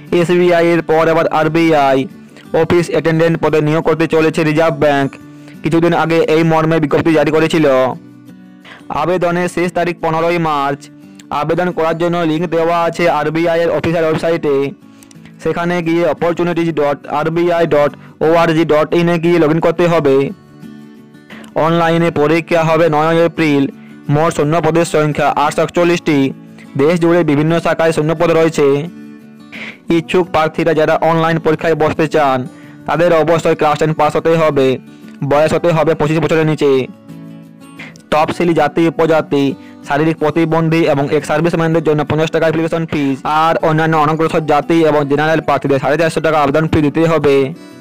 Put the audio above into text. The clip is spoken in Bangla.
এসবিআই এর পর এবার আরবিআই অফিস অ্যাটেন্ডেন্ট পদে নিয়োগ করতে চলেছে রিজার্ভ ব্যাংক। কিছুদিন আগে এই মর্মে বিজ্ঞপ্তি জারি করেছিল। আবেদনের শেষ তারিখ 15ই মার্চ। আবেদন করার জন্য লিঙ্ক দেওয়া আছে আরবিআই এর অফিসিয়াল ওয়েবসাইটে। সেখানে গিয়ে opportunities.rbi.org.in এ গিয়ে লগ ইন করতে হবে। অনলাইনে পরীক্ষা হবে 9 এপ্রিল। মোট শূন্য পদের সংখ্যা 841টি। দেশ জুড়ে বিভিন্ন শাখায় শূন্যপদ রয়েছে। ইচ্ছুক প্রার্থীরা যারা অনলাইন পরীক্ষায় বসতে চান তাদের অবশ্যই ক্লাস 10 পাস হতে হবে। বয়স হতে হবে 25 বছরের নিচে। তফসিলি জাতি উপজাতি, শারীরিক প্রতিবন্ধী এবং এক্স সার্ভিসম্যানদের জন্য 50 টাকা অ্যাপ্লিকেশন ফিস আর অন্যান্য অনগ্রসর জাতি এবং জেনারেল প্রার্থীদের 450 টাকা আবেদন ফি দিতে হবে।